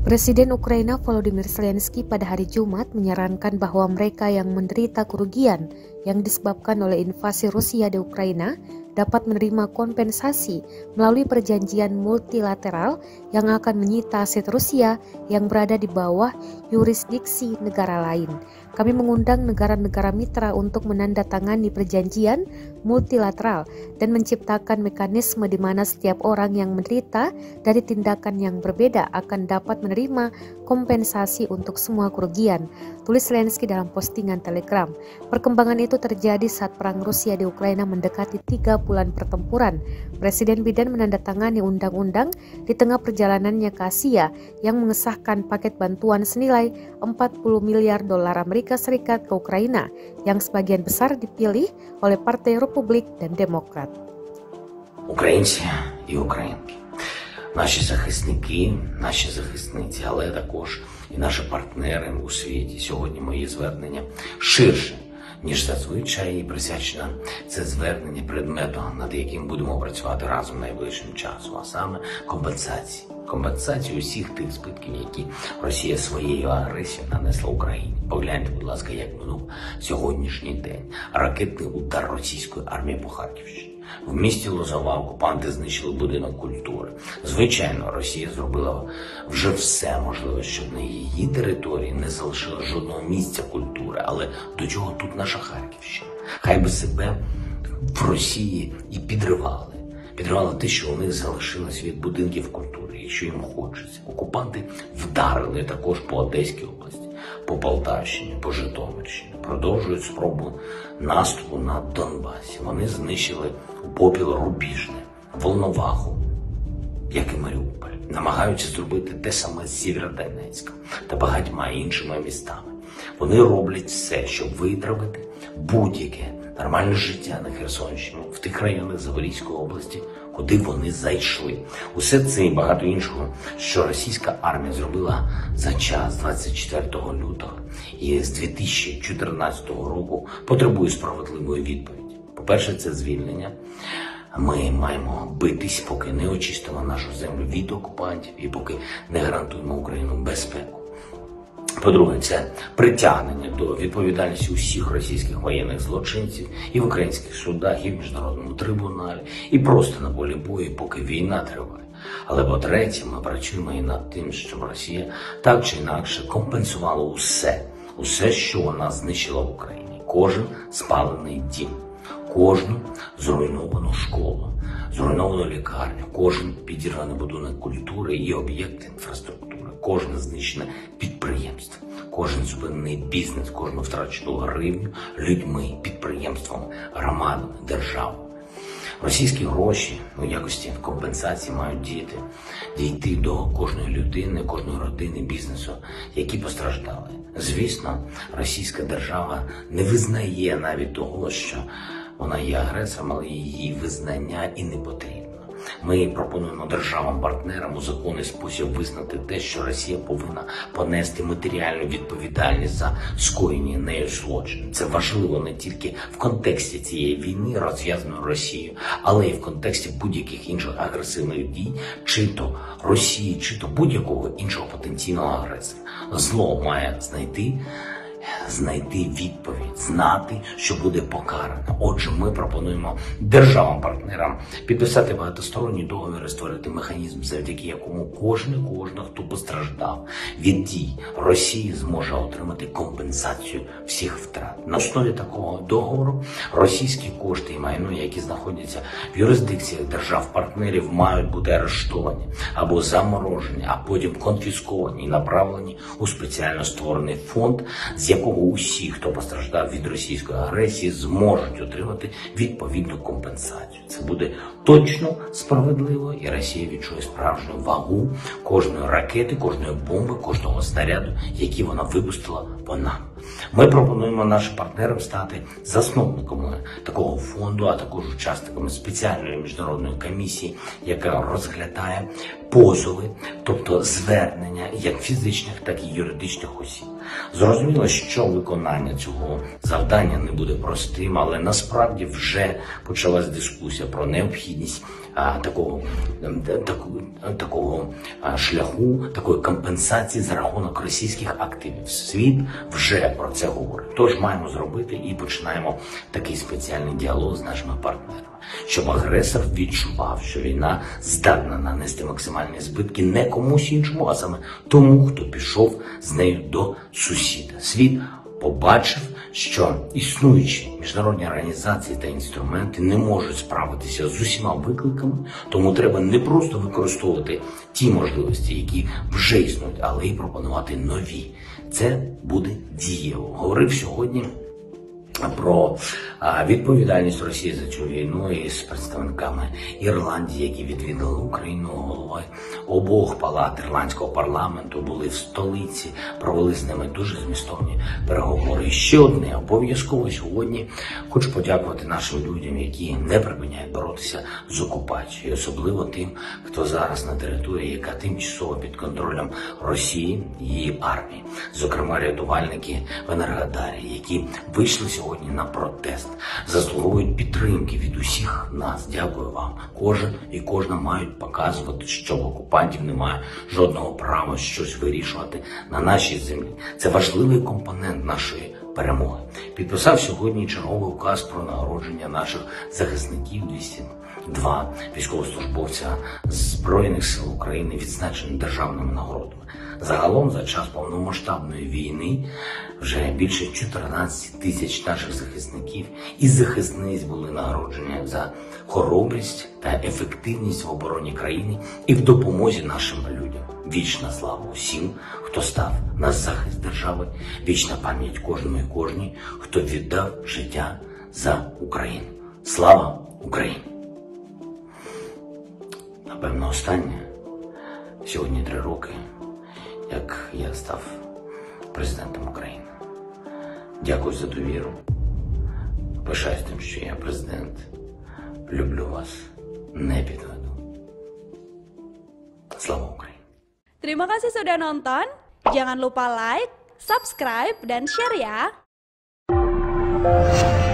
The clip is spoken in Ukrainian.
Presiden Ukraina Volodymyr Zelensky pada hari Jumat menyarankan bahwa mereka yang menderita kerugian yang disebabkan oleh invasi Rusia di Ukraina dapat menerima kompensasi melalui perjanjian multilateral yang akan menyita aset Rusia yang berada di bawah yurisdiksi negara lain. Kami mengundang negara-negara mitra untuk menandatangani perjanjian multilateral dan menciptakan mekanisme di mana setiap orang yang menderita dari tindakan yang berbeda akan dapat menerima kompensasi untuk semua kerugian, tulis Zelensky dalam postingan Telegram. Perkembangan itu terjadi saat perang Rusia di Ukraina mendekati 3 bulan pertempuran. Presiden Biden menandatangani undang-undang di tengah perjalanannya ke Asia yang mengesahkan paket bantuan senilai 40 miliar dolar Amerika Serikat ke Ukraina yang sebagian besar dipilih oleh Partai Republik dan Demokrat. Українці і українки, наші захисники, наші захисниці, але також і наші партнери у світі. Сьогодні моє звернення ширше, ніж зазвичай, і присвячено це звернення предмету, над яким будемо працювати разом найближчим часом, а саме компенсації. Компенсацію усіх тих збитків, які Росія своєю агресією нанесла Україні. Погляньте, будь ласка, як минув сьогоднішній день. Ракетний удар російської армії по Харківщині. В місті Лозова окупанти знищили будинок культури. Звичайно, Росія зробила вже все можливе, щоб на її території не залишило жодного місця культури. Але до чого тут наша Харківщина? Хай би себе в Росії і підривали. Підривали те, що у них залишилось від будинків культури, якщо їм хочеться. Окупанти вдарили також по Одеській області, по Полтавщині, по Житомирщині. Продовжують спробу наступу на Донбасі. Вони знищили у попіл Рубіжне, Волноваху, як і Маріуполь. Намагаються зробити те саме з Сєвєродонецьком та багатьма іншими містами. Вони роблять все, щоб витравити будь-яке нормальне життя на Херсонщині, в тих районах Запорізької області, куди вони зайшли. Усе це і багато іншого, що російська армія зробила за час 24 лютого і з 2014 року, потребує справедливої відповіді. По-перше, це звільнення. Ми маємо битись, поки не очистимо нашу землю від окупантів і поки не гарантуємо Україну безпеку. По-друге, це притягнення до відповідальності усіх російських воєнних злочинців і в українських судах, і в міжнародному трибуналі, і просто на полі бою, поки війна триває. Але по-третє, ми працюємо і над тим, щоб Росія так чи інакше компенсувала усе, що вона знищила в Україні. Кожен спалений дім, кожну зруйновану школу, зруйновану лікарню, кожен підірваний будинок культури і об'єкт інфраструктури, кожне знищене підприємство, кожен зупинений бізнес, кожну втрачену гривню людьми, підприємствами, громадами, державою. Російські гроші у якості компенсації мають дійти до кожної людини, кожної родини, бізнесу, які постраждали. Звісно, російська держава не визнає навіть того, що вона є агресором, але її визнання і не потрібно. Ми пропонуємо державам-партнерам у законний спосіб визнати те, що Росія повинна понести матеріальну відповідальність за скоєні нею злочини. Це важливо не тільки в контексті цієї війни, розв'язаної Росією, але й в контексті будь-яких інших агресивних дій, чи то Росії, чи то будь-якого іншого потенційного агресора. Зло має знайти відповідь, знати, що буде покарано. Отже, ми пропонуємо державам-партнерам підписати багатосторонні договори, створити механізм, завдяки якому кожен, хто постраждав від дій Росії, зможе отримати компенсацію всіх втрат. На основі такого договору російські кошти і майно, які знаходяться в юрисдикціях держав-партнерів, мають бути арештовані або заморожені, а потім конфісковані і направлені у спеціально створений фонд, з якого усі, хто постраждав від російської агресії, зможуть отримати відповідну компенсацію. Це буде точно справедливо, і Росія відчує справжню вагу кожної ракети, кожної бомби, кожного снаряду, які вона випустила по нам. Ми пропонуємо нашим партнерам стати засновниками такого фонду, а також учасниками спеціальної міжнародної комісії, яка розглядає позови, тобто звернення як фізичних, так і юридичних осіб. Зрозуміло, що виконання цього завдання не буде простим, але насправді вже почалась дискусія про необхідність такого шляху, такої компенсації за рахунок російських активів. Світ вже про це говорить. Тож маємо зробити і починаємо такий спеціальний діалог з нашими партнерами, щоб агресор відчував, що війна здатна нанести максимальні збитки не комусь іншому, а саме тому, хто пішов з нею до сусіда. Світ побачив, що існуючі міжнародні організації та інструменти не можуть справитися з усіма викликами, тому треба не просто використовувати ті можливості, які вже існують, але й пропонувати нові. Це буде дієво. Говорив сьогодні про відповідальність Росії за цю війну із представниками Ірландії, які відвідали Україну. Голови обох палат ірландського парламенту були в столиці, провели з ними дуже змістовні переговори. І ще одне, обов'язково сьогодні хочу подякувати нашим людям, які не припиняють боротися з окупацією, особливо тим, хто зараз на території, яка тимчасово під контролем Росії і її армії. Зокрема, рятувальники в Енергодарі, які вийшли сьогодні на протест, заслуговують підтримки від усіх нас. Дякую вам. Кожен і кожна мають показувати, що в окупантів немає жодного права щось вирішувати на нашій землі. Це важливий компонент нашої перемоги. Підписав сьогодні черговий указ про нагородження наших захисників. 202 військовослужбовця Збройних сил України відзначені державними нагородами. Загалом за час повномасштабної війни вже більше 14 тисяч наших захисників і захисниць були нагороджені за хоробрість та ефективність в обороні країни і в допомозі нашим людям. Вічна слава усім, хто став на захист держави, вічна пам'ять кожному і кожній, хто віддав життя за Україну. Слава Україні! Напевно, останнє. Сьогодні 3 роки, як я став президентом України. Дякую за довіру. Пишаюсь тим, що я президент. Люблю вас. Не підведу. Слава Україні! Terima kasih sudah nonton. Jangan lupa like, subscribe, dan share ya.